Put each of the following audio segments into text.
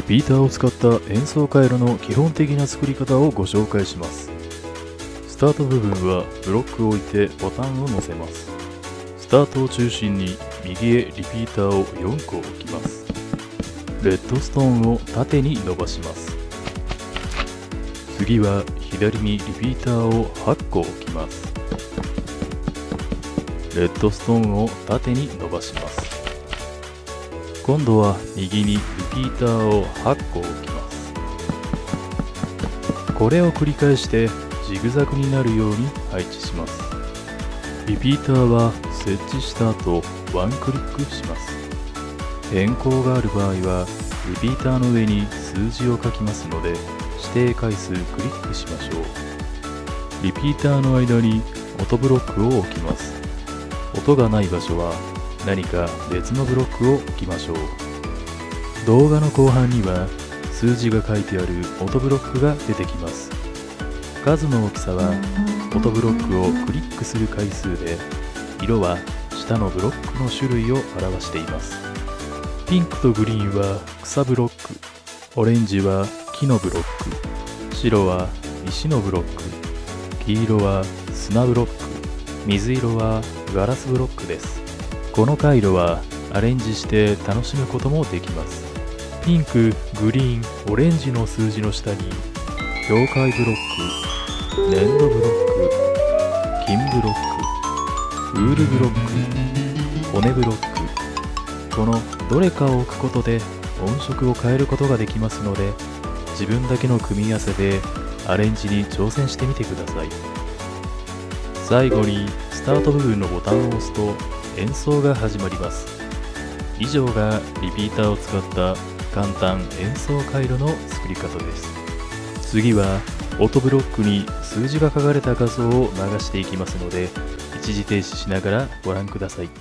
ピーターを使った演奏回路の基本的な作り方をご紹介します。スタート部分はブロックを置いてボタンを乗せます。スタートを中心に右へリピーターを4個置きます。レッドストーンを縦に伸ばします。次は左にリピーターを8個置きます。レッドストーンを縦に伸ばします。今度は右にリピーターを8個置きます。これを繰り返してジグザグになるように配置します。リピーターは設置した後ワンクリックします。変更がある場合はリピーターの上に数字を書きますので指定回数クリックしましょう。リピーターの間に音ブロックを置きます。音がない場所は何か別のブロックを置きましょう。動画の後半には数字が書いてある音ブロックが出てきます。数の大きさは音ブロックをクリックする回数で、色は下のブロックの種類を表しています。ピンクとグリーンは草ブロック、オレンジは木のブロック、白は石のブロック、黄色は砂ブロック、水色はガラスブロックです。この回路はアレンジして楽しむこともできます。ピンク、グリーン、オレンジの数字の下に境界ブロック、粘土ブロック、金ブロック、ウールブロック、骨ブロック、このどれかを置くことで音色を変えることができますので、自分だけの組み合わせでアレンジに挑戦してみてください。最後にスタート部分のボタンを押すと演奏が始まります。以上がリピーターを使った簡単演奏回路の作り方です。次は音ブロックに数字が書かれた画像を流していきますので、一時停止しながらご覧ください。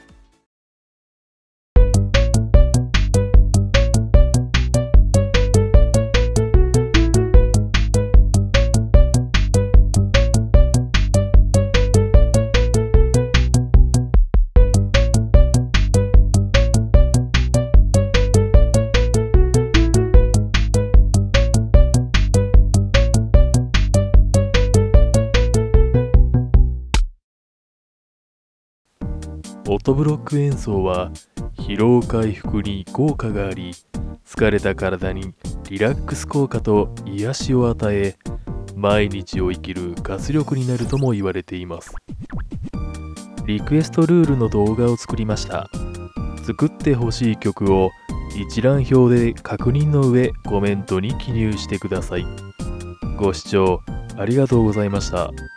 音ブロック演奏は疲労回復に効果があり、疲れた体にリラックス効果と癒しを与え、毎日を生きる活力になるとも言われています。リクエストルールの動画を作りました。作ってほしい曲を一覧表で確認の上コメントに記入してください。ご視聴ありがとうございました。